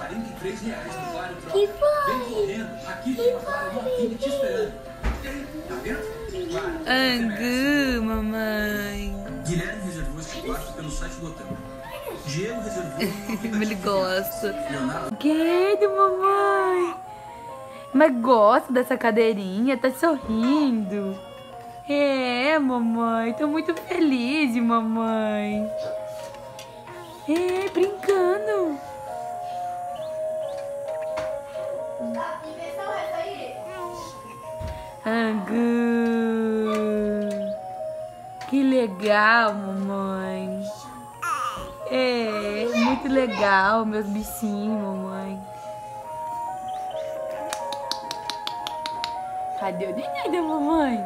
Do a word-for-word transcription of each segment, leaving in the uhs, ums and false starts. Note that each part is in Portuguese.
quarenta e três reais no Claro Troca. Que foi? Vem correndo, aqui tem uma Claro novinha te esperando. E aí, tá vendo? Claro. Angu, mamãe. Guilherme reservou esse quarto pelo site do hotel. Diego reservou. Ele gosta. Leonardo. Querido, mamãe. Mas gosta dessa cadeirinha, tá sorrindo. É, mamãe, tô muito feliz, mamãe. É, brincando. Angu. Que legal, mamãe. É, muito legal, meus bichinhos, mamãe. Cadê o neném da mamãe?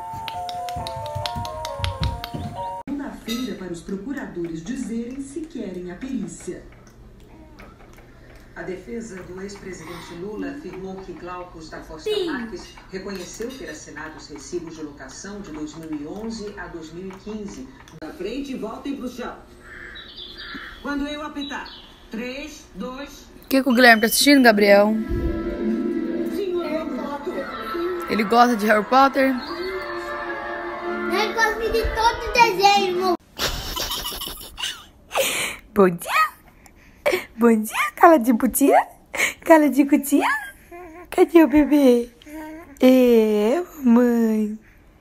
Na feira para os procuradores dizerem se querem a perícia. A defesa do ex-presidente Lula afirmou que Glaucus da Costa Sim. Marques reconheceu ter assinado os recibos de locação de dois mil e onze a dois mil e quinze. Na frente e voltem pro chão. Quando eu apitar, três, dois... O que, que o Guilherme tá assistindo, Gabriel? Senhor Harry Potter. Ele gosta de Harry Potter? Eu gosto de todo o desenho. Bom dia. Bom dia, cala de putinha. Cala de cutinha. Cadê o bebê? É, mamãe.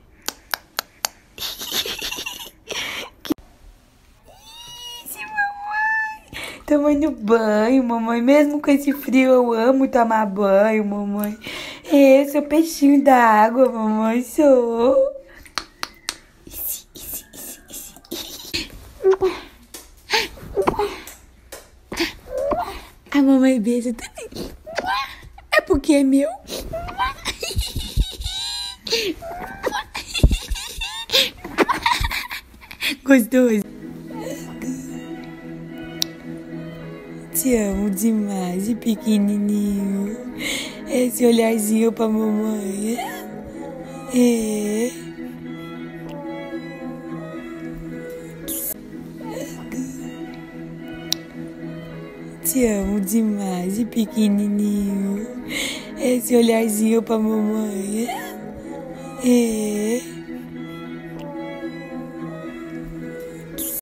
Isso, mamãe. Tomando banho, mamãe. Mesmo com esse frio, eu amo tomar banho, mamãe. É, eu sou peixinho da água, mamãe. Sou. A mamãe beija também. É porque é meu. Gostoso. Te amo demais, de pequenininho. Esse olharzinho pra mamãe. É. Te amo demais, de pequenininho. Esse olharzinho pra mamãe. É.